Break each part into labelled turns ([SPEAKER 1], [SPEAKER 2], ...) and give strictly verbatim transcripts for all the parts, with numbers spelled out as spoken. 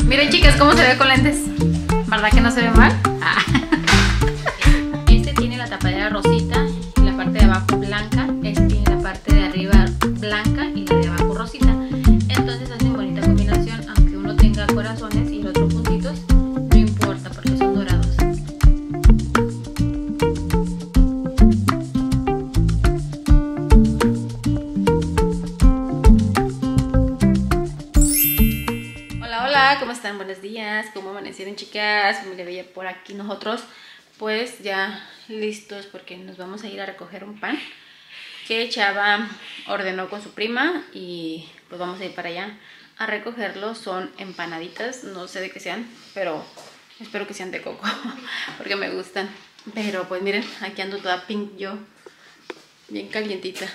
[SPEAKER 1] Miren, chicas, cómo se ve con lentes. ¿Verdad que no se ve mal? Ah. Este tiene la tapadera rosita y la parte de abajo blanca. Este tiene la parte de arriba blanca y la de abajo rosita. Entonces hacen bonita combinación, aunque uno tenga corazones y el otro puntitos, no importa porque son dorados. Hola, ¿cómo están? Buenos días, ¿cómo amanecieron, chicas? Familia Bella por aquí. Nosotros pues ya listos porque nos vamos a ir a recoger un pan que Chava ordenó con su prima y pues vamos a ir para allá a recogerlo. Son empanaditas, no sé de qué sean, pero espero que sean de coco porque me gustan. Pero pues miren, aquí ando toda pink yo, bien calientita.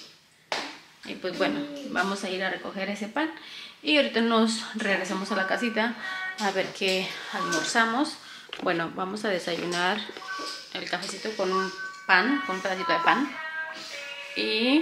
[SPEAKER 1] Y pues bueno, vamos a ir a recoger ese pan y ahorita nos regresamos a la casita a ver qué almorzamos. Bueno, vamos a desayunar el cafecito con un pan, con un pedacito de pan. Y,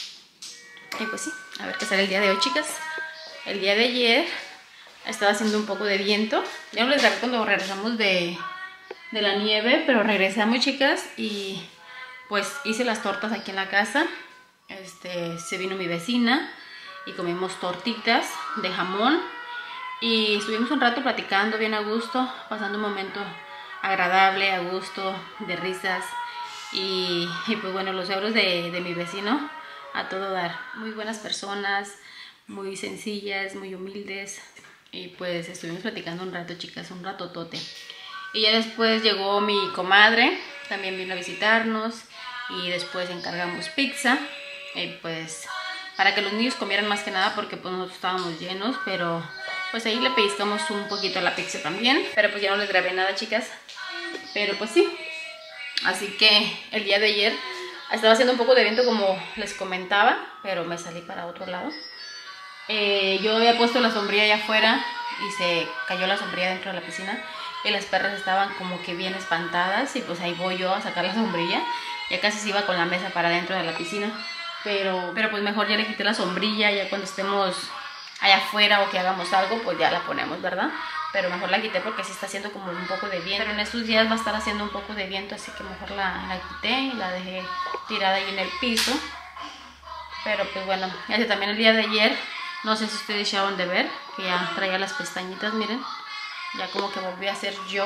[SPEAKER 1] y pues sí, a ver qué sale el día de hoy, chicas. El día de ayer estaba haciendo un poco de viento. Ya no les grabé cuando regresamos de, de la nieve, pero regresamos, chicas, y pues hice las tortas aquí en la casa. Este, se vino mi vecina y comimos tortitas de jamón y estuvimos un rato platicando bien a gusto, pasando un momento agradable, a gusto, de risas y, y pues bueno, los euros de, de mi vecino a todo dar. Muy buenas personas, muy sencillas, muy humildes y pues estuvimos platicando un rato, chicas, un ratotote. Y ya después llegó mi comadre, también vino a visitarnos y después encargamos pizza. Y pues para que los niños comieran más que nada porque pues nosotros estábamos llenos, pero pues ahí le pellizcamos un poquito a la pizza también. Pero pues ya no les grabé nada, chicas, pero pues sí. Así que el día de ayer estaba haciendo un poco de viento como les comentaba, pero me salí para otro lado. eh, Yo había puesto la sombrilla allá afuera y se cayó la sombrilla dentro de la piscina y las perras estaban como que bien espantadas y pues ahí voy yo a sacar la sombrilla. Ya casi se iba con la mesa para dentro de la piscina. Pero, pero pues mejor ya le quité la sombrilla, ya cuando estemos allá afuera o que hagamos algo, pues ya la ponemos, ¿verdad? Pero mejor la quité porque sí está haciendo como un poco de viento. Pero en estos días va a estar haciendo un poco de viento, así que mejor la, la quité y la dejé tirada ahí en el piso. Pero pues bueno, ya también el día de ayer, no sé si ustedes ya van de ver, que ya traía las pestañitas, miren. Ya como que volví a ser yo.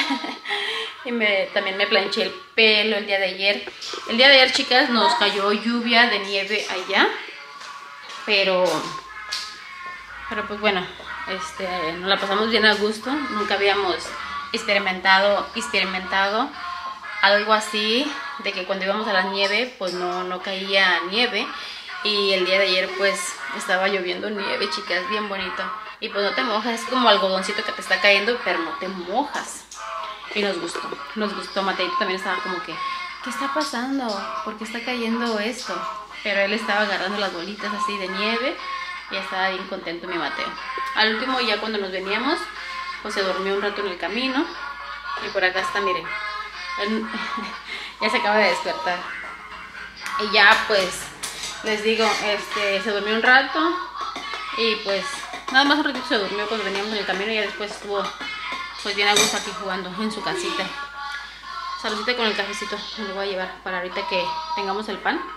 [SPEAKER 1] Y me, también me planché el pelo el día de ayer. El día de ayer, chicas, nos cayó lluvia de nieve allá. Pero Pero pues bueno, este, nos la pasamos bien a gusto. Nunca habíamos experimentado Experimentado algo así, de que cuando íbamos a la nieve pues no, no caía nieve. Y el día de ayer pues estaba lloviendo nieve, chicas, bien bonito. Y pues no te mojas, es como algodoncito que te está cayendo, pero no te mojas. Y nos gustó, nos gustó. Mateito también estaba como que, ¿qué está pasando? ¿Por qué está cayendo esto? Pero él estaba agarrando las bolitas así de nieve y estaba bien contento mi Mateo. Al último, ya cuando nos veníamos, pues se durmió un rato en el camino. Y por acá está, miren, él, ya se acaba de despertar. Y ya pues, les digo, este, se durmió un rato y pues nada más un ratito se durmió cuando veníamos en el camino y ya después estuvo pues bien a gusto aquí jugando en su casita. Saludcita con el cafecito, me lo voy a llevar para ahorita que tengamos el pan.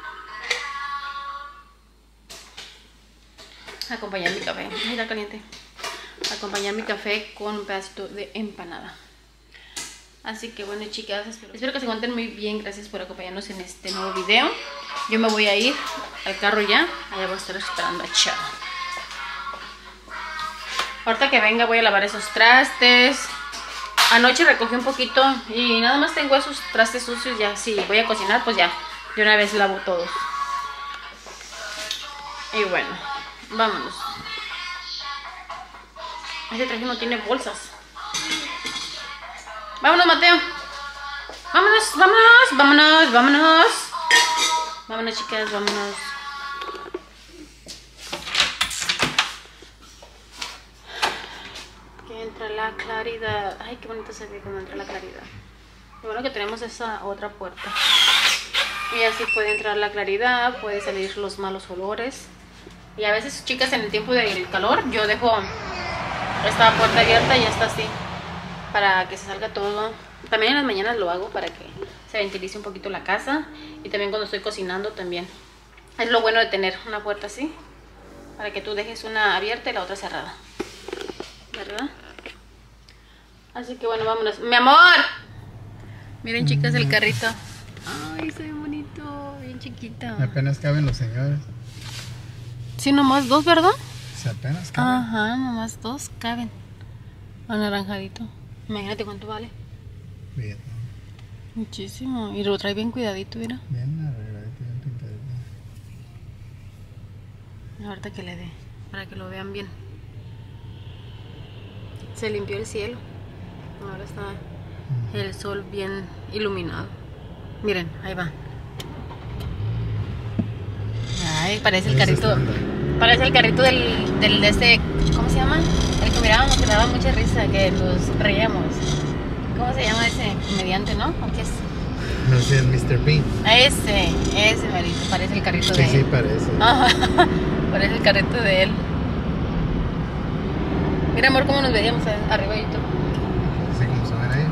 [SPEAKER 1] Acompañar mi café, ay, está caliente. Acompañar mi café con un pedacito de empanada. Así que bueno, chicas, espero, espero que se encuentren muy bien. Gracias por acompañarnos en este nuevo video. Yo me voy a ir al carro ya. Allá voy a estar esperando a Chava. Ahorita que venga voy a lavar esos trastes. Anoche recogí un poquito y nada más tengo esos trastes sucios. Ya si voy a cocinar pues ya de una vez lavo todos. Y bueno, vámonos. Este traje no tiene bolsas. Vámonos, Mateo. Vámonos, vámonos, vámonos, vámonos. Vámonos, chicas, vámonos. Que entra la claridad. Ay, qué bonito se ve cuando entra la claridad. Lo bueno que tenemos esa otra puerta. Y así puede entrar la claridad, puede salir los malos olores. Y a veces, chicas, en el tiempo del calor yo dejo esta puerta abierta y ya está así, para que se salga todo. También en las mañanas lo hago para que se ventilice un poquito la casa, y también cuando estoy cocinando también. Es lo bueno de tener una puerta así, para que tú dejes una abierta y la otra cerrada, ¿verdad? Así que bueno, vámonos. ¡Mi amor! Miren, chicas, el carrito. Ay, se ve bonito, bien chiquita.
[SPEAKER 2] Apenas caben los señores.
[SPEAKER 1] Sí, nomás dos, ¿verdad?
[SPEAKER 2] Sí, apenas caben.
[SPEAKER 1] Ajá, nomás dos caben. Anaranjadito. Imagínate cuánto vale.
[SPEAKER 2] Bien.
[SPEAKER 1] Muchísimo. Y lo trae bien cuidadito, mira.
[SPEAKER 2] Bien arregladito, bien pintadito.
[SPEAKER 1] Ahorita que le dé, para que lo vean bien. Se limpió el cielo. Ahora está el sol bien iluminado. Miren, ahí va. Ay, parece el carrito. Parece el carrito del, del de este, ¿cómo se llama? El que mirábamos, que daba mucha risa, que nos reíamos. ¿Cómo se llama ese comediante, no? ¿O qué es?
[SPEAKER 2] No sé, es mister Bean.
[SPEAKER 1] Ese, ese marito, parece el carrito
[SPEAKER 2] Sí,
[SPEAKER 1] de
[SPEAKER 2] sí,
[SPEAKER 1] él.
[SPEAKER 2] parece.
[SPEAKER 1] Ajá, parece el carrito de él. Mira, amor, cómo nos veíamos arriba y todo.
[SPEAKER 2] Así como se ven ahí.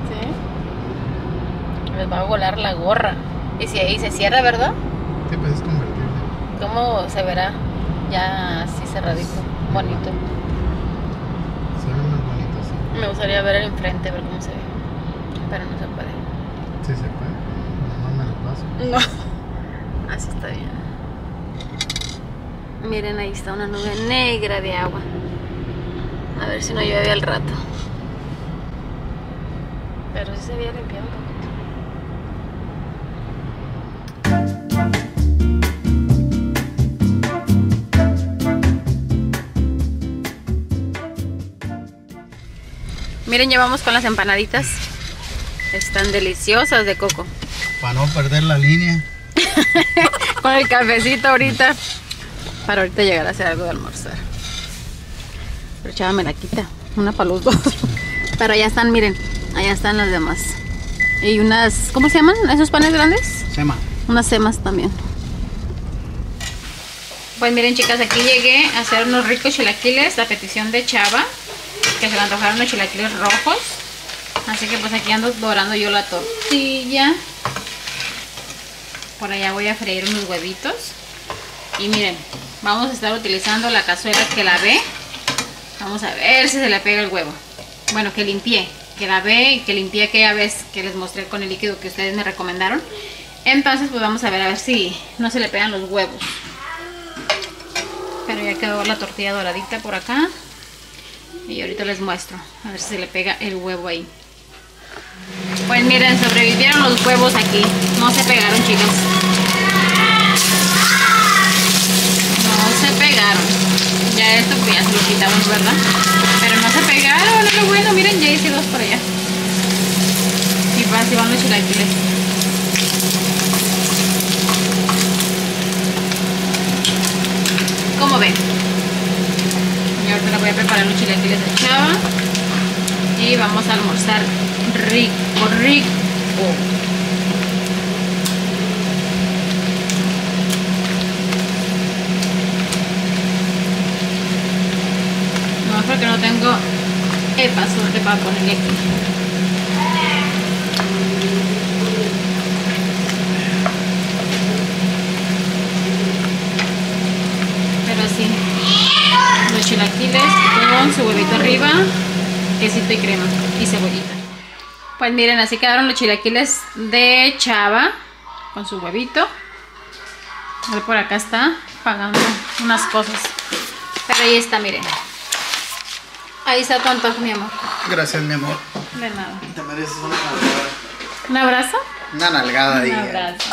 [SPEAKER 1] Sí. Les va a volar la gorra. Y si ahí se cierra, ¿verdad?
[SPEAKER 2] Sí, pues es convertible.
[SPEAKER 1] ¿Cómo se verá? Ya así cerradito, bonito.
[SPEAKER 2] Se ve más bonito así.
[SPEAKER 1] Me gustaría ver el enfrente, ver cómo se ve. Pero no se puede.
[SPEAKER 2] Sí se puede. No me lo paso.
[SPEAKER 1] No. Así está bien. Miren, ahí está una nube negra de agua. A ver si no llueve al rato. Pero sí se había limpiado un poquito. Miren, ya vamos con las empanaditas. Están deliciosas de coco.
[SPEAKER 2] Para no perder la línea.
[SPEAKER 1] Con el cafecito ahorita. Para ahorita llegar a hacer algo de almorzar. Pero Chava me la quita. Una para los dos. Pero allá están, miren. Allá están las demás. Y unas, ¿cómo se llaman esos panes grandes?
[SPEAKER 2] Sema.
[SPEAKER 1] Unas semas también. Pues miren, chicas, aquí llegué a hacer unos ricos chilaquiles a petición de Chava, que se le antojaron unos chilaquiles rojos. Así que pues aquí ando dorando yo la tortilla. Por allá voy a freír unos huevitos. Y miren, vamos a estar utilizando la cazuela que lavé. Vamos a ver si se le pega el huevo. Bueno, que limpié, que lavé y que limpié aquella vez que les mostré con el líquido que ustedes me recomendaron. Entonces pues vamos a ver a ver si no se le pegan los huevos. Pero ya quedó la tortilla doradita por acá. Y ahorita les muestro, a ver si se le pega el huevo ahí. Pues miren, sobrevivieron los huevos aquí. No se pegaron, chicas. No se pegaron. Ya esto pues ya se lo quitamos, ¿verdad? Pero no se pegaron, es lo bueno. Miren, ya hice dos por allá. Y pues así van los chilaquiles. ¿Cómo ven? Y ahorita le voy a preparar los chilaquiles de Chava. Y vamos a almorzar rico, rico. No, porque no tengo el pasote para ponerle aquí. Pero así, los chilaquiles con su huevito arriba, quesito y crema y cebollita. Pues miren, así quedaron los chilaquiles de Chava con su huevito. Él por acá está pagando unas cosas. Pero ahí está, miren. Ahí está tu antojo, mi amor.
[SPEAKER 2] Gracias, mi amor.
[SPEAKER 1] De nada.
[SPEAKER 2] Te mereces una nalgada.
[SPEAKER 1] ¿Un abrazo?
[SPEAKER 2] Una nalgada,
[SPEAKER 1] Un
[SPEAKER 2] dije.
[SPEAKER 1] abrazo.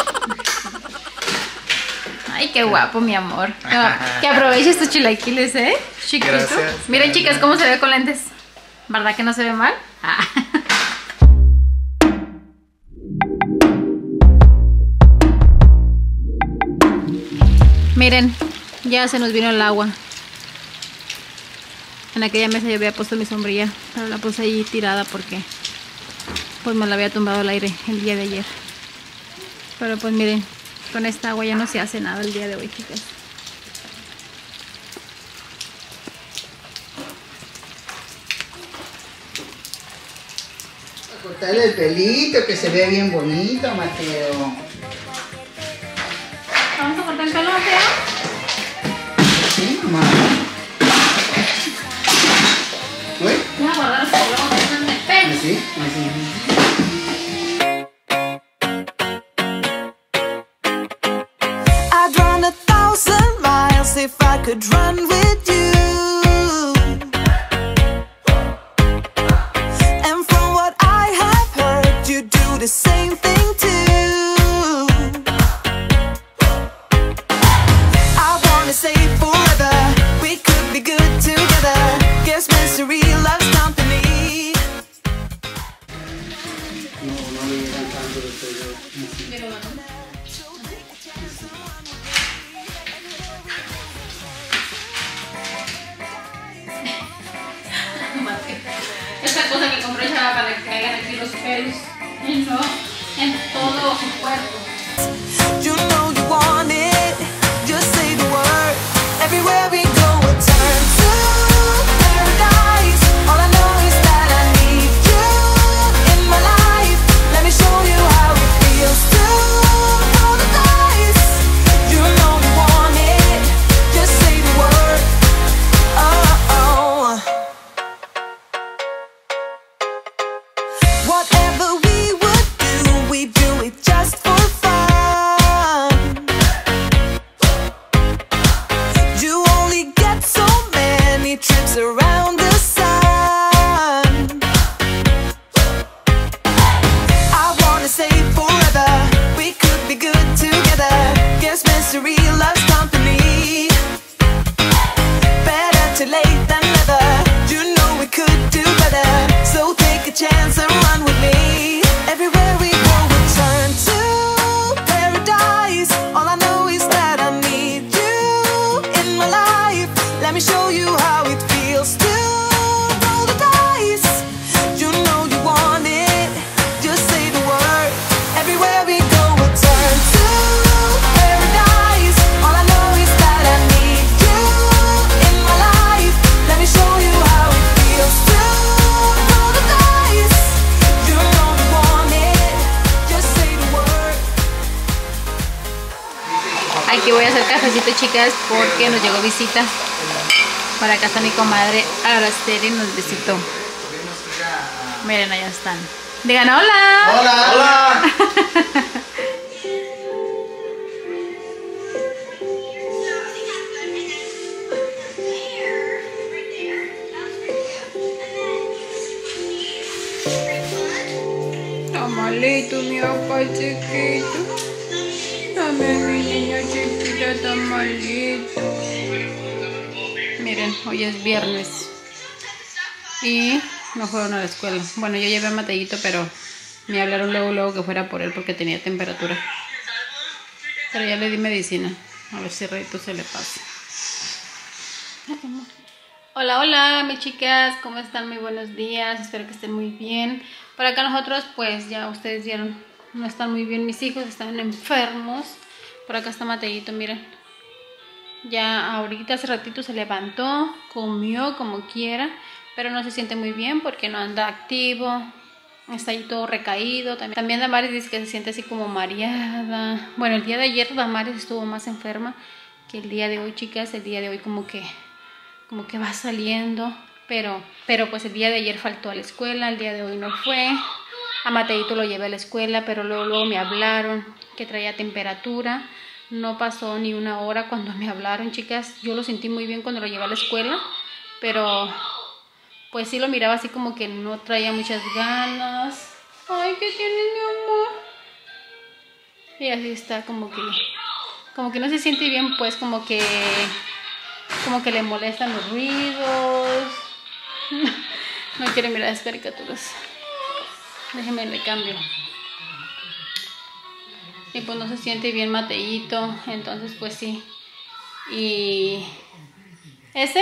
[SPEAKER 1] Ay, qué guapo, mi amor. No, que aproveches tus chilaquiles, ¿eh? Chiquito.
[SPEAKER 2] Gracias.
[SPEAKER 1] Miren, chicas, cómo se ve con lentes. ¿Verdad que no se ve mal? Ah. Miren, ya se nos vino el agua. En aquella mesa yo había puesto mi sombrilla, pero la puse ahí tirada porque pues me la había tumbado el aire el día de ayer. Pero pues miren, con esta agua ya no se hace nada el día de hoy, chicas.
[SPEAKER 2] Cortarle el pelito, que se ve bien bonito, Mateo.
[SPEAKER 1] ¿Vamos a cortar el pelo, Mateo?
[SPEAKER 2] Sí, mamá. ¿Uy?
[SPEAKER 1] Voy a guardar los pelos, no me pegues.
[SPEAKER 2] Así, así.
[SPEAKER 3] I'd run a thousand miles if I could run with you. And from what I have heard, you do the same thing too. I wanna say forever, we could be good together. Guess misery loves company.
[SPEAKER 2] No, no le llegan tanto de pelo.
[SPEAKER 1] Pero bueno. Esta cosa que compré ya para que caigan aquí los pelos y no en todo su cuerpo.
[SPEAKER 3] You know you want it, just say the word. Everywhere we go, we turn to paradise. All I know is that I need you in my life. Let me show you how it feels to roll the dice. You know you want it, just say the word. Oh, oh. Whatever we would do, we do it just for fun. You only get so many trips around the sun. I wanna say forever, we could be good together. Guess misery loves company. Better too late than never. You know we could do better. So take a chance and run with me. Everywhere we go, we turn to paradise. All I know is that I need you in my life. Let me show you how it feels to roll the dice. You know you want it, just say the word. Everywhere we go, we turn to paradise. All I know is that I need you in my life. Let me show you how it feels to roll the dice. You know you want it, just say the word.
[SPEAKER 1] Aquí voy a hacer cafecito, chicas, porque nos llegó visita. Para acá está mi comadre Araceli, nos visitó. Miren, allá están. Digan hola.
[SPEAKER 2] Hola, hola.
[SPEAKER 1] Tamalito, mi papá chiquito. Dame mi niña chiquita, tamalito. Miren, hoy es viernes y no fueron a la escuela. Bueno, yo llevé a Matellito, pero me hablaron luego, luego que fuera por él porque tenía temperatura. Pero ya le di medicina, a ver si ratito se le pasa. Hola, hola, mis chicas, ¿cómo están? Muy buenos días, espero que estén muy bien. Por acá nosotros, pues ya ustedes vieron, no están muy bien mis hijos, están enfermos. Por acá está Matellito, miren. Ya ahorita hace ratito se levantó, comió como quiera, pero no se siente muy bien porque no anda activo, está ahí todo recaído. También, también Damaris dice que se siente así como mareada. Bueno, el día de ayer Damaris estuvo más enferma que el día de hoy, chicas. El día de hoy como que, como que va saliendo, pero, pero pues el día de ayer faltó a la escuela, el día de hoy no fue. A Matellito lo llevé a la escuela, pero luego, luego me hablaron que traía temperatura. No pasó ni una hora cuando me hablaron, chicas. Yo lo sentí muy bien cuando lo llevé a la escuela, pero pues sí lo miraba así como que no traía muchas ganas. Ay, ¿qué tienes, mi amor? Y así está como que, como que no se siente bien, pues como que, como que le molestan los ruidos. No quiere mirar las caricaturas. Déjenme le cambio. Y pues no se siente bien Matellito, entonces pues sí. Y ese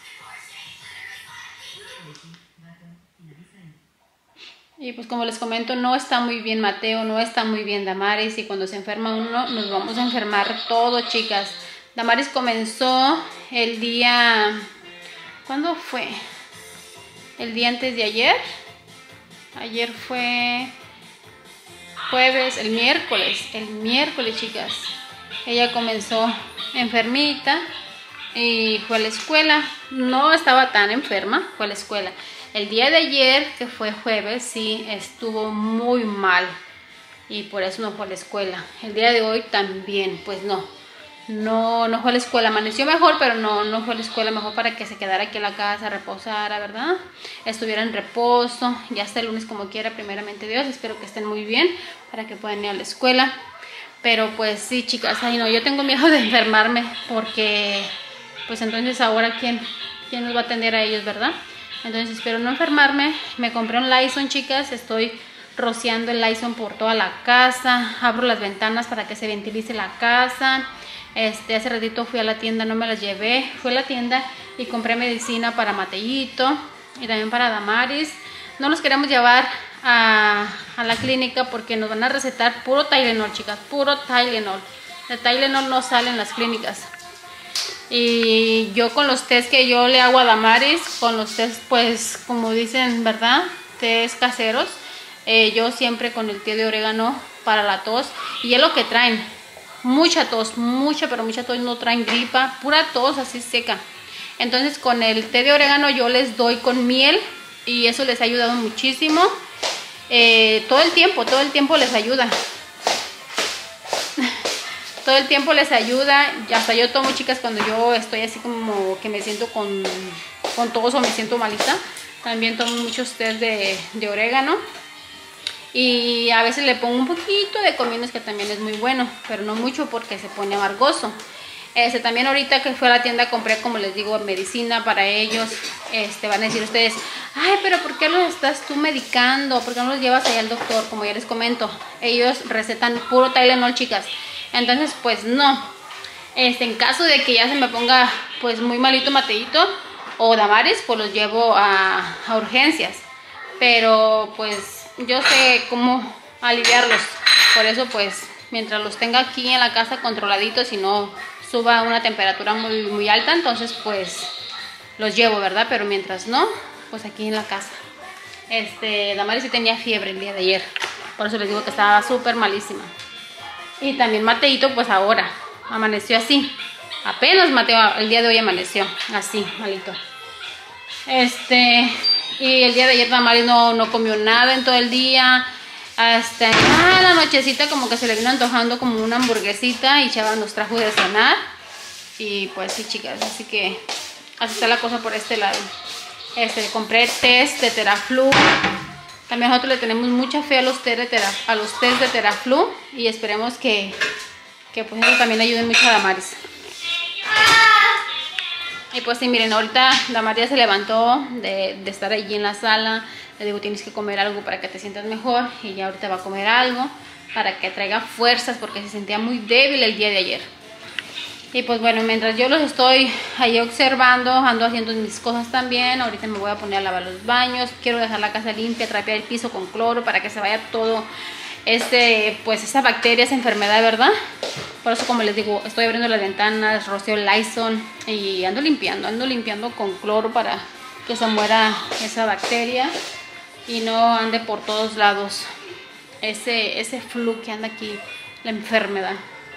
[SPEAKER 1] y pues como les comento, no está muy bien Mateo, no está muy bien Damaris, y cuando se enferma uno nos vamos a enfermar todo, chicas. Damaris comenzó el día, ¿cuándo fue? El día antes de ayer. Ayer fue jueves, el miércoles, el miércoles, chicas. Ella comenzó enfermita y fue a la escuela. No estaba tan enferma, fue a la escuela. El día de ayer, que fue jueves, sí estuvo muy mal y por eso no fue a la escuela. El día de hoy también, pues no, no, no fue a la escuela. Amaneció mejor, pero no, no fue a la escuela, mejor para que se quedara aquí en la casa, reposara, ¿verdad? Estuviera en reposo, ya hasta el lunes como quiera, primeramente Dios. Espero que estén muy bien para que puedan ir a la escuela. Pero pues sí, chicas, ay no, yo tengo miedo de enfermarme porque pues entonces ahora quién, quién nos va a atender a ellos, ¿verdad? Entonces espero no enfermarme. Me compré un Lysol, chicas, estoy rociando el Lysol por toda la casa, abro las ventanas para que se ventilice la casa. Este, hace ratito fui a la tienda, no me las llevé, fui a la tienda y compré medicina para Matellito y también para Damaris. No los queremos llevar a, a la clínica porque nos van a recetar puro Tylenol, chicas, puro Tylenol. De Tylenol no salen las clínicas. Y yo con los test que yo le hago a Damaris, con los test pues como dicen, ¿verdad? Test caseros. Eh, yo siempre con el té de orégano para la tos. Y es lo que traen, mucha tos, mucha pero mucha tos, no traen gripa, pura tos así seca. Entonces con el té de orégano yo les doy con miel y eso les ha ayudado muchísimo. Eh, todo el tiempo, todo el tiempo les ayuda. Todo el tiempo les ayuda, hasta yo tomo, chicas, cuando yo estoy así como que me siento con, con tos o me siento malita. También tomo muchos test de, de orégano. Y a veces le pongo un poquito de cominos, que también es muy bueno, pero no mucho porque se pone amargoso. Este, también ahorita que fui a la tienda compré, como les digo, medicina para ellos. Este, van a decir ustedes, ay, pero ¿por qué los estás tú medicando? ¿Por qué no los llevas allá al doctor? Como ya les comento, ellos recetan puro Tylenol, chicas. Entonces, pues no. Este, en caso de que ya se me ponga pues muy malito Matellito o Damaris, pues los llevo a, a urgencias. Pero pues yo sé cómo aliviarlos. Por eso pues mientras los tenga aquí en la casa controladitos y no suba a una temperatura muy, muy alta, entonces pues los llevo, ¿verdad? Pero mientras no, pues aquí en la casa. Este, Damaris sí tenía fiebre el día de ayer. Por eso les digo que estaba súper malísima. Y también Matellito pues ahora amaneció así. Apenas Mateo el día de hoy amaneció así, malito. Este, y el día de ayer Damaris no, no comió nada en todo el día. Hasta ah, la nochecita como que se le vino antojando como una hamburguesita y Chava nos trajo de cenar. Y pues sí, chicas, así que así está la cosa por este lado. Este, compré test de Theraflu. También nosotros le tenemos mucha fe a los test de, tera, a los test de Theraflu y esperemos que, que pues eso también ayude mucho a Damaris. Y pues sí, miren, ahorita Damaris se levantó de, de estar allí en la sala. Le digo, tienes que comer algo para que te sientas mejor. Y ya ahorita va a comer algo para que traiga fuerzas porque se sentía muy débil el día de ayer. Y pues bueno, mientras yo los estoy ahí observando, ando haciendo mis cosas también. Ahorita me voy a poner a lavar los baños. Quiero dejar la casa limpia, trapear el piso con cloro para que se vaya todo este, pues esa bacteria, esa enfermedad, ¿verdad? Por eso, como les digo, estoy abriendo las ventanas, rocío Lysol y ando limpiando, ando limpiando con cloro para que se muera esa bacteria y no ande por todos lados ese, ese flu que anda aquí, la enfermedad.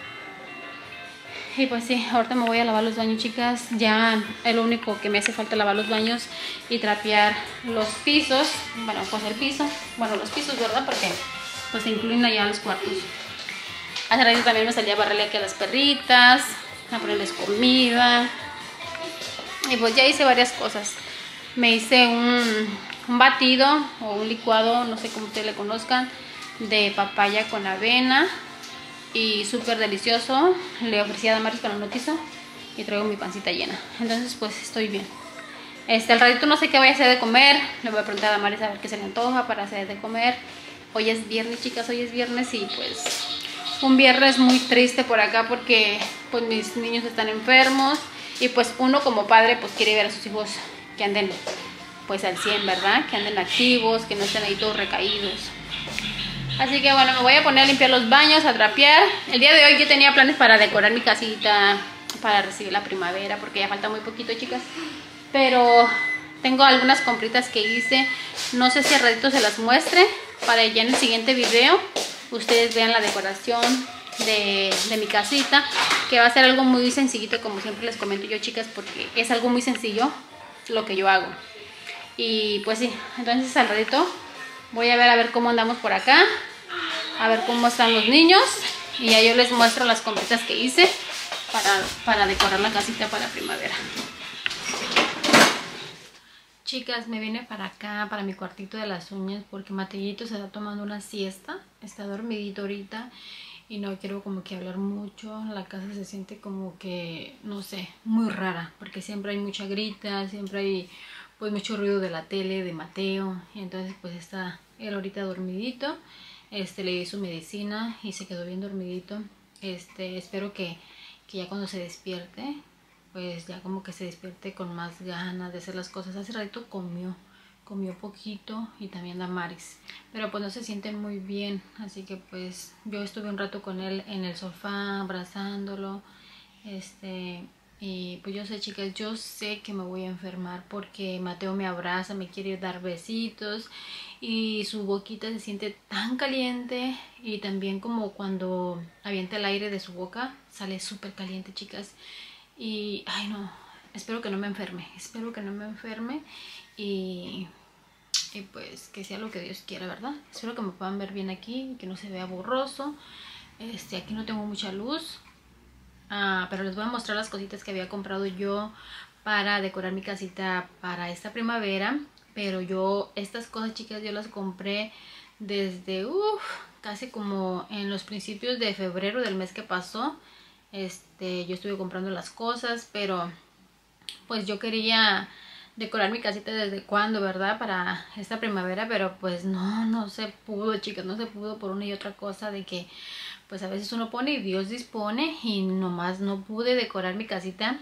[SPEAKER 1] Y pues sí, ahorita me voy a lavar los baños, chicas. Ya es lo único que me hace falta, lavar los baños y trapear los pisos. Bueno, pues el piso, bueno, los pisos, ¿verdad? Porque pues se incluyen allá los cuartos. Hace rato también me salí a barrerle aquí a las perritas, a ponerles comida. Y pues ya hice varias cosas. Me hice un, un batido o un licuado, no sé cómo ustedes le conozcan, de papaya con avena. Y súper delicioso. Le ofrecí a Damaris, pero no quiso. Y traigo mi pancita llena. Entonces pues estoy bien. Este, al ratito no sé qué voy a hacer de comer. Le voy a preguntar a Damaris a ver qué se le antoja para hacer de comer. Hoy es viernes, chicas, hoy es viernes. Y pues un viernes muy triste por acá porque pues mis niños están enfermos. Y pues uno como padre pues quiere ver a sus hijos que anden pues al cien, ¿verdad? Que anden activos, que no estén ahí todos recaídos. Así que bueno, me voy a poner a limpiar los baños, a trapear. El día de hoy yo tenía planes para decorar mi casita, para recibir la primavera, porque ya falta muy poquito, chicas. Pero tengo algunas compritas que hice. No sé si al ratito se las muestre para ya en el siguiente video ustedes vean la decoración de, de mi casita, que va a ser algo muy sencillito, como siempre les comento yo, chicas, porque es algo muy sencillo lo que yo hago. Y pues sí, entonces al ratito voy a ver a ver cómo andamos por acá, a ver cómo están los niños, y ya yo les muestro las compritas que hice para, para decorar la casita para primavera. Chicas, me vine para acá, para mi cuartito de las uñas, porque Matellito se está tomando una siesta, está dormidito ahorita y no quiero como que hablar mucho. La casa se siente como que, no sé, muy rara, porque siempre hay mucha grita, siempre hay pues mucho ruido de la tele, de Mateo, y entonces pues está él ahorita dormidito. Este, le di su medicina y se quedó bien dormidito. Este, espero que, que ya cuando se despierte, pues ya como que se despierte con más ganas de hacer las cosas. Hace rato comió, comió poquito, y también Damaris, pero pues no se sienten muy bien, así que pues yo estuve un rato con él en el sofá abrazándolo, este, y pues yo sé, chicas, yo sé que me voy a enfermar porque Mateo me abraza, me quiere dar besitos y su boquita se siente tan caliente, y también como cuando avienta el aire de su boca sale súper caliente, chicas. Y, ay no, espero que no me enferme, espero que no me enferme y, y pues que sea lo que Dios quiera, ¿verdad? Espero que me puedan ver bien aquí, que no se vea borroso. Este, aquí no tengo mucha luz, ah, pero les voy a mostrar las cositas que había comprado yo para decorar mi casita para esta primavera. Pero yo, estas cosas, chicas, yo las compré desde, uff, casi como en los principios de febrero del mes que pasó. Este, yo estuve comprando las cosas, pero pues yo quería decorar mi casita desde cuando, ¿verdad? Para esta primavera, pero pues no, no se pudo, chicas, no se pudo por una y otra cosa, de que pues a veces uno pone y Dios dispone, y nomás no pude decorar mi casita.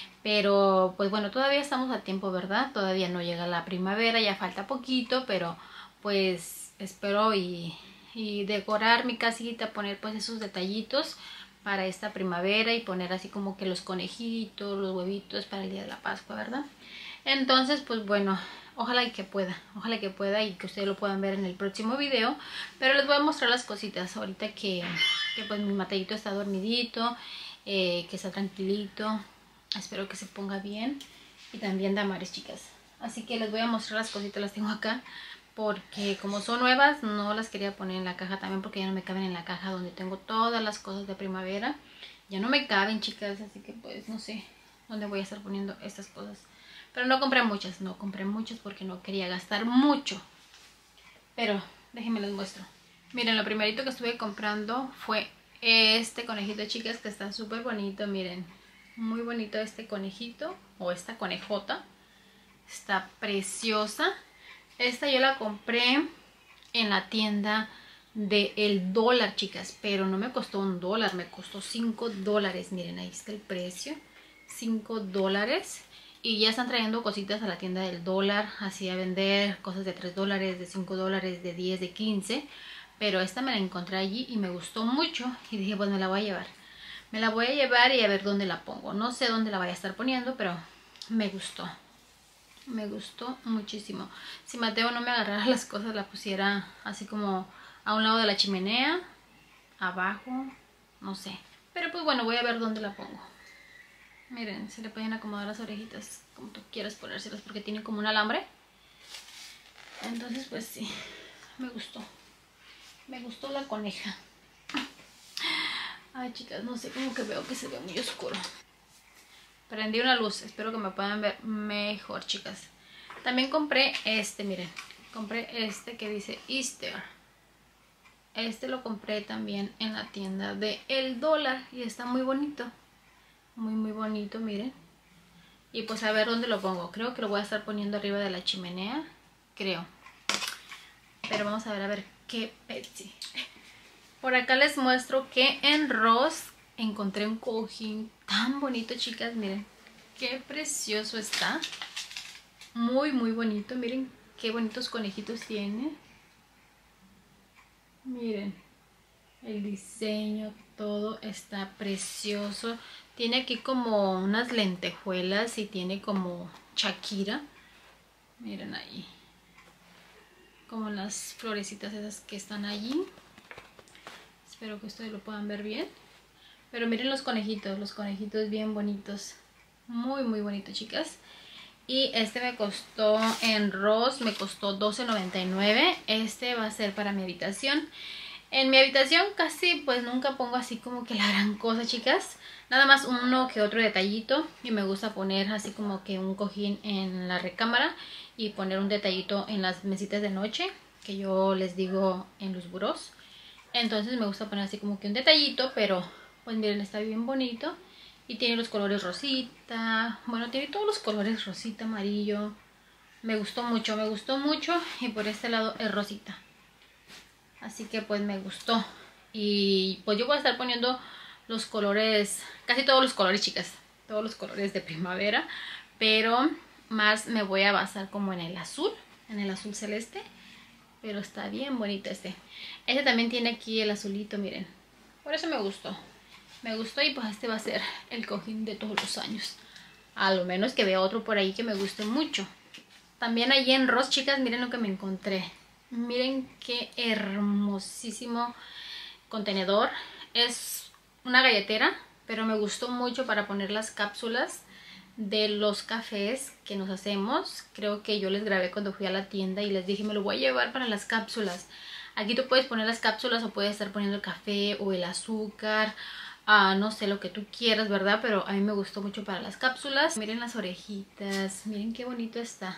[SPEAKER 1] Pero pues bueno, todavía estamos a tiempo, ¿verdad? Todavía no llega la primavera, ya falta poquito, pero pues espero y, y decorar mi casita, poner pues esos detallitos para esta primavera, y poner así como que los conejitos, los huevitos para el día de la Pascua, ¿verdad? Entonces pues bueno, ojalá y que pueda, ojalá que pueda y que ustedes lo puedan ver en el próximo video. Pero les voy a mostrar las cositas ahorita que, que pues mi Mateito está dormidito, eh, que está tranquilito. Espero que se ponga bien, y también Damaris, chicas. Así que les voy a mostrar las cositas, las tengo acá, porque como son nuevas no las quería poner en la caja también, porque ya no me caben en la caja donde tengo todas las cosas de primavera. Ya no me caben, chicas, así que pues no sé dónde voy a estar poniendo estas cosas. Pero no compré muchas, no compré muchas porque no quería gastar mucho. Pero déjenme les muestro. Miren, lo primerito que estuve comprando fue este conejito, chicas, que está súper bonito. Miren, muy bonito este conejito, o esta conejota. Está preciosa. Esta yo la compré en la tienda de El Dólar, chicas, pero no me costó un dólar, me costó cinco dólares. Miren, ahí está el precio, cinco dólares. Y ya están trayendo cositas a la tienda del Dólar, así a vender cosas de tres dólares, de cinco dólares, de diez, de quince. Pero esta me la encontré allí y me gustó mucho, y dije pues me la voy a llevar. Me la voy a llevar y a ver dónde la pongo. No sé dónde la voy a estar poniendo, pero me gustó. Me gustó muchísimo. Si Mateo no me agarrara las cosas, la pusiera así como a un lado de la chimenea, abajo, no sé. Pero pues bueno, voy a ver dónde la pongo. Miren, se le pueden acomodar las orejitas como tú quieras ponérselas, porque tiene como un alambre. Entonces pues sí, me gustó. Me gustó la coneja. Ay, chicas, no sé, como que veo que se ve muy oscuro. Prendí una luz, espero que me puedan ver mejor, chicas. También compré este, miren. Compré este que dice Easter. Este lo compré también en la tienda de El Dólar y está muy bonito. Muy, muy bonito, miren. Y pues a ver dónde lo pongo. Creo que lo voy a estar poniendo arriba de la chimenea. Creo. Pero vamos a ver, a ver qué Betsy. Por acá les muestro que en Ross encontré un cojín tan bonito, chicas. Miren, qué precioso está. Muy, muy bonito. Miren qué bonitos conejitos tiene. Miren, el diseño, todo está precioso. Tiene aquí como unas lentejuelas y tiene como Shakira. Miren ahí, como las florecitas esas que están allí. Espero que ustedes lo puedan ver bien. Pero miren los conejitos, los conejitos bien bonitos. Muy muy bonitos, chicas. Y este me costó en Ross, me costó doce noventa y nueve. Este va a ser para mi habitación. En mi habitación casi pues nunca pongo así como que la gran cosa, chicas. Nada más uno que otro detallito. Y me gusta poner así como que un cojín en la recámara. Y poner un detallito en las mesitas de noche, que yo les digo en los burós. Entonces me gusta poner así como que un detallito. Pero pues miren, está bien bonito. Y tiene los colores rosita. Bueno, tiene todos los colores rosita, amarillo. Me gustó mucho, me gustó mucho. Y por este lado es rosita. Así que pues me gustó. Y pues yo voy a estar poniendo los colores, casi todos los colores, chicas. Todos los colores de primavera. Pero más me voy a basar como en el azul. En el azul celeste. Pero está bien bonito este. Este también tiene aquí el azulito, miren. Por eso me gustó. Me gustó y pues este va a ser el cojín de todos los años. A lo menos que vea otro por ahí que me guste mucho. También allí en Ross, chicas, miren lo que me encontré. Miren qué hermosísimo contenedor. Es una galletera, pero me gustó mucho para poner las cápsulas de los cafés que nos hacemos. Creo que yo les grabé cuando fui a la tienda y les dije, me lo voy a llevar para las cápsulas. Aquí tú puedes poner las cápsulas o puedes estar poniendo el café o el azúcar. Uh, no sé, lo que tú quieras, ¿verdad? Pero a mí me gustó mucho para las cápsulas. Miren las orejitas, miren qué bonito está.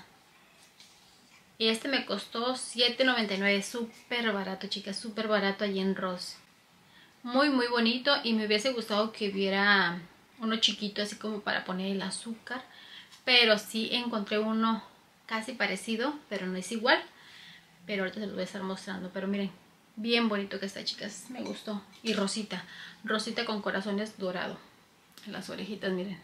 [SPEAKER 1] Y este me costó siete noventa y nueve, súper barato, chicas, súper barato allí en Ross. Muy, muy bonito y me hubiese gustado que hubiera uno chiquito así como para poner el azúcar. Pero sí encontré uno casi parecido, pero no es igual. Pero ahorita se los voy a estar mostrando, pero miren, bien bonito que está, chicas, me gustó. Y rosita, rosita con corazones dorado. Las orejitas, miren.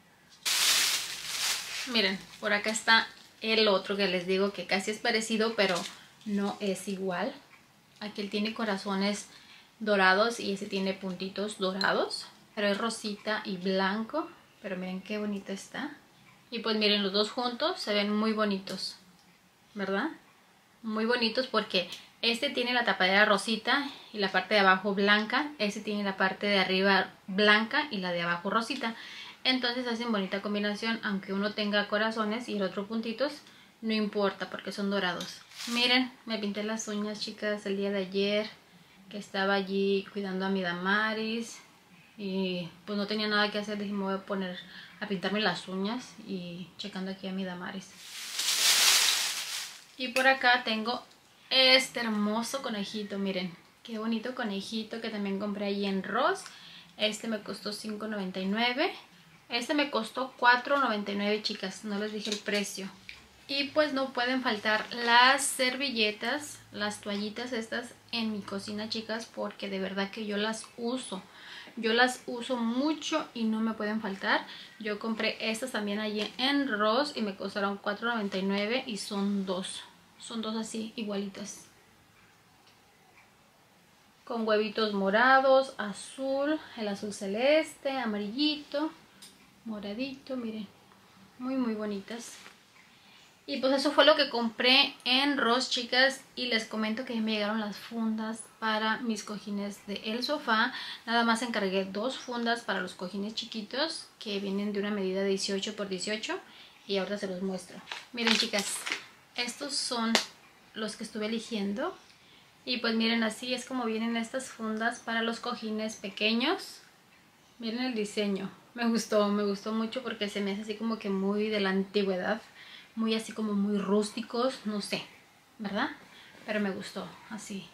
[SPEAKER 1] Miren, por acá está el otro que les digo que casi es parecido, pero no es igual. Aquí él tiene corazones dorados y ese tiene puntitos dorados. Pero es rosita y blanco. Pero miren qué bonito está. Y pues miren, los dos juntos se ven muy bonitos, ¿verdad? Muy bonitos porque este tiene la tapadera rosita y la parte de abajo blanca. Este tiene la parte de arriba blanca y la de abajo rosita. Entonces hacen bonita combinación, aunque uno tenga corazones y el otro puntitos, no importa porque son dorados. Miren, me pinté las uñas, chicas, el día de ayer, que estaba allí cuidando a mi Damaris. Y pues no tenía nada que hacer, dije me voy a poner a pintarme las uñas y checando aquí a mi Damaris. Y por acá tengo este hermoso conejito, miren, qué bonito conejito que también compré allí en Ross. Este me costó cinco noventa y nueve. Este me costó cuatro noventa y nueve, chicas, no les dije el precio. Y pues no pueden faltar las servilletas, las toallitas estas en mi cocina, chicas, porque de verdad que yo las uso. Yo las uso mucho y no me pueden faltar. Yo compré estas también allí en Ross y me costaron cuatro noventa y nueve y son dos. Son dos así, igualitas. Con huevitos morados, azul, el azul celeste, amarillito, moradito, miren. Muy, muy bonitas. Y pues eso fue lo que compré en Ross, chicas. Y les comento que me llegaron las fundas para mis cojines del sofá. Nada más encargué dos fundas para los cojines chiquitos, que vienen de una medida de dieciocho por dieciocho. Y ahora se los muestro. Miren, chicas, estos son los que estuve eligiendo. Y pues miren, así es como vienen estas fundas para los cojines pequeños. Miren el diseño. Me gustó, me gustó mucho porque se me hace así como que muy de la antigüedad. Muy así como muy rústicos, no sé, ¿verdad? Pero me gustó, así.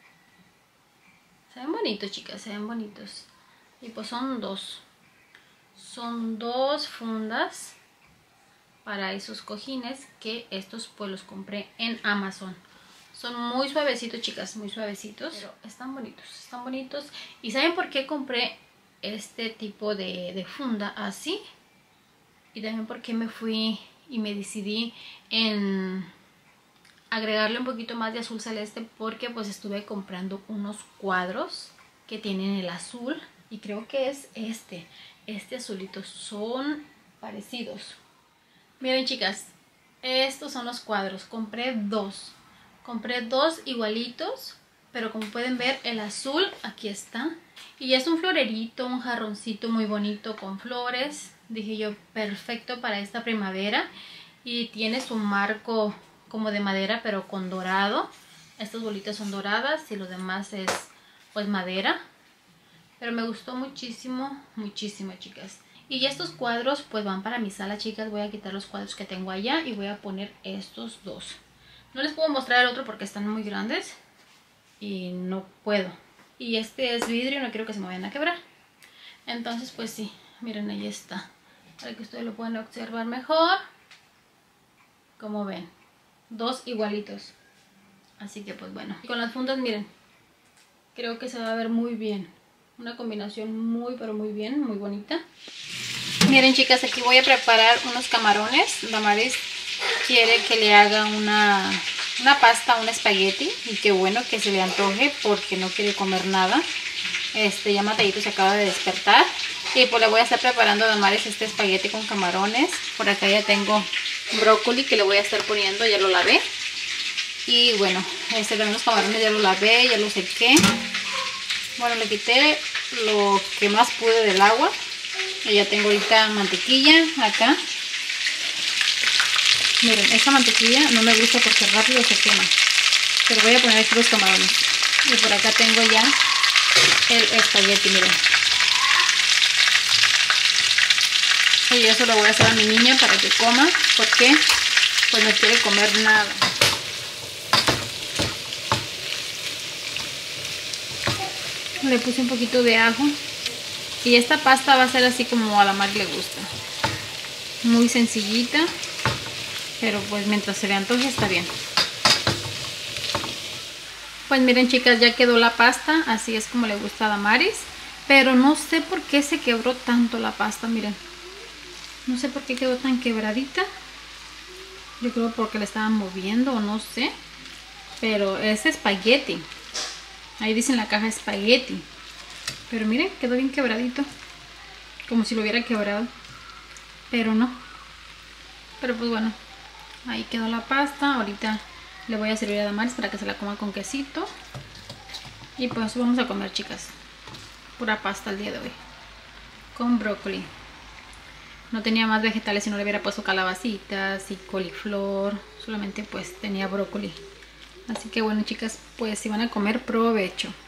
[SPEAKER 1] Se ven bonitos, chicas, se ven bonitos. Y pues son dos. Son dos fundas para esos cojines, que estos pues los compré en Amazon. Son muy suavecitos, chicas, muy suavecitos. Pero están bonitos, están bonitos. ¿Y saben por qué compré este tipo de, de funda así? Y también por qué me fui y me decidí en agregarle un poquito más de azul celeste, porque pues estuve comprando unos cuadros que tienen el azul y creo que es este, este azulito, son parecidos. Miren, chicas, Estos son los cuadros. Compré dos. Compré dos igualitos. Pero como pueden ver, el azul aquí está. Y es un florerito, un jarroncito muy bonito con flores. Dije yo, perfecto para esta primavera. Y tiene su marco como de madera, pero con dorado. Estas bolitas son doradas y lo demás es pues madera. Pero me gustó muchísimo, muchísimo, chicas. Y estos cuadros pues van para mi sala, chicas. Voy a quitar los cuadros que tengo allá y voy a poner estos dos. No les puedo mostrar el otro porque están muy grandes y no puedo. Y este es vidrio, no quiero que se me vayan a quebrar. Entonces pues sí, miren, ahí está. Para que ustedes lo puedan observar mejor. Como ven, dos igualitos. Así que pues bueno. Y con las fundas, miren, creo que se va a ver muy bien. Una combinación muy pero muy bien, muy bonita. Miren, chicas, aquí voy a preparar unos camarones. Damaris quiere que le haga una, una pasta, un espagueti. Y qué bueno que se le antoje porque no quiere comer nada. Este, ya Matadito se acaba de despertar. Y pues le voy a estar preparando a Damaris este espagueti con camarones. Por acá ya tengo brócoli que le voy a estar poniendo, ya lo lavé. Y bueno, este también los camarones ya los lavé, ya los sequé. Bueno, le quité lo que más pude del agua. Y ya tengo ahorita mantequilla acá. Miren, esta mantequilla no me gusta porque rápido se quema. Pero voy a poner aquí los camarones. Y por acá tengo ya el espagueti, miren. Y eso lo voy a hacer a mi niña para que coma. Porque pues no quiere comer nada. Le puse un poquito de ajo. Y esta pasta va a ser así como a la Mari le gusta. Muy sencillita. Pero pues mientras se le antoje está bien. Pues miren, chicas, ya quedó la pasta. Así es como le gusta a Damaris. Pero no sé por qué se quebró tanto la pasta, miren. No sé por qué quedó tan quebradita. Yo creo porque le estaban moviendo o no sé. Pero es espagueti. Ahí dice en la caja espagueti. Pero miren, quedó bien quebradito. Como si lo hubiera quebrado. Pero no. Pero pues bueno. Ahí quedó la pasta. Ahorita le voy a servir a Damaris para que se la coma con quesito. Y pues vamos a comer, chicas. Pura pasta el día de hoy. Con brócoli. No tenía más vegetales si no le hubiera puesto calabacitas y coliflor. Solamente pues tenía brócoli. Así que bueno, chicas, pues si van a comer, provecho.